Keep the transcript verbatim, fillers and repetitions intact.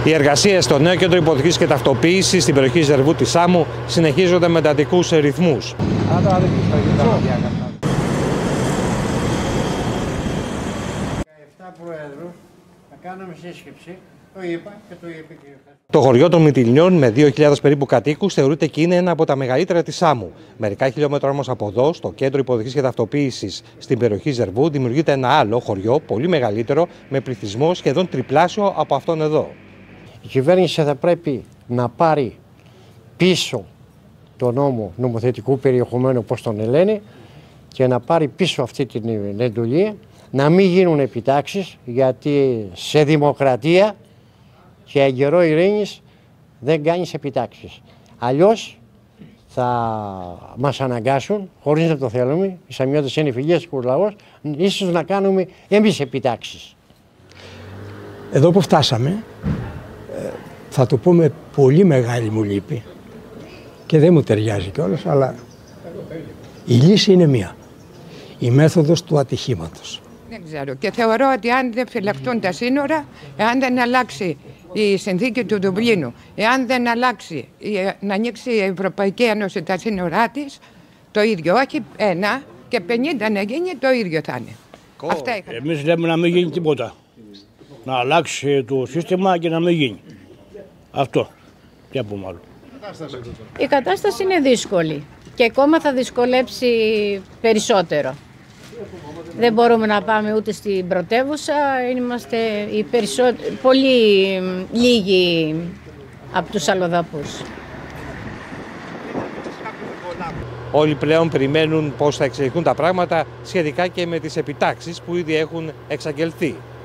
Οι εργασίες στο νέο κέντρο υποδοχής και ταυτοποίησης στην περιοχή Ζερβού της Σάμου συνεχίζονται με εντατικούς ρυθμούς. Το χωριό των Μυτιλιών, με δύο χιλιάδες περίπου κατοίκους, θεωρείται και είναι ένα από τα μεγαλύτερα της Σάμου. Μερικά χιλιόμετρα όμως από εδώ, στο κέντρο υποδοχής και ταυτοποίησης στην περιοχή Ζερβού, δημιουργείται ένα άλλο χωριό, πολύ μεγαλύτερο, με πληθυσμό σχεδόν τριπλάσιο από αυτόν εδώ. Η κυβέρνηση θα πρέπει να πάρει πίσω το νόμο νομοθετικού περιεχομένου, όπως τον λένε, και να πάρει πίσω αυτή την εντολή, να μην γίνουν επιτάξεις, γιατί σε δημοκρατία και εν καιρό ειρήνης δεν κάνεις επιτάξεις. Αλλιώς θα μας αναγκάσουν, χωρίς να το θέλουμε, οι Σαμιώτες είναι φιλιέστικος λαός, ίσως να κάνουμε εμείς επιτάξεις. Εδώ που φτάσαμε, θα το πούμε πολύ μεγάλη μου λύπη και δεν μου ταιριάζει κιόλας, αλλά η λύση είναι μία. Η μέθοδος του ατυχήματος. Δεν ξέρω, και θεωρώ ότι αν δεν φυλαχτούν τα σύνορα, εάν δεν αλλάξει η συνθήκη του Δουβλίνου, εάν δεν αλλάξει, να ανοίξει η Ευρωπαϊκή Ένωση τα σύνορά της, το ίδιο, όχι ένα και πενήντα να γίνει, το ίδιο θα είναι. Αυτά είχα. Εμείς λέμε να μην γίνει τίποτα. Να αλλάξει το σύστημα και να μην γίνει. Αυτό. Τι από μάλλον. Η κατάσταση είναι δύσκολη και ακόμα θα δυσκολέψει περισσότερο. Δεν μπορούμε να πάμε ούτε στην πρωτεύουσα, είμαστε οι περισσο... πολύ λίγοι από τους αλλοδαπούς. Όλοι πλέον περιμένουν πώς θα εξελιχθούν τα πράγματα σχετικά και με τις επιτάξεις που ήδη έχουν εξαγγελθεί.